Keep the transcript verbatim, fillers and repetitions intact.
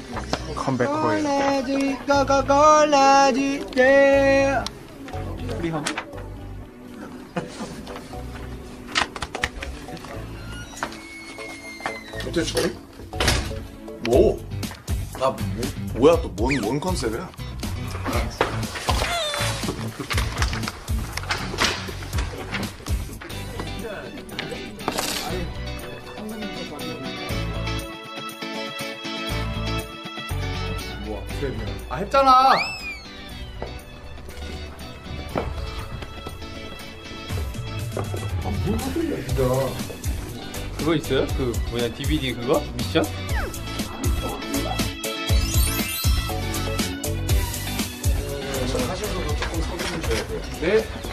컴백 코리아. 골라지 고고 골라지 예. 우리 형. 어때 저리? 뭐? 나 뭐, 뭐야 또 뭔 뭔 컨셉이야? 뭐야? 그래 아 했잖아. 아뭘 하길래 진짜. 그거 있어요? 그 뭐냐 디비디 그거 미션? 하셔서도 조금 서두를 줘야 돼요. 네.